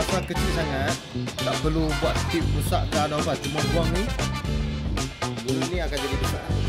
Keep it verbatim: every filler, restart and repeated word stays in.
pasal kecil sangat, tak perlu buat tip besar ke atau apa, cuma buang ni, bulu ni akan jadi besar.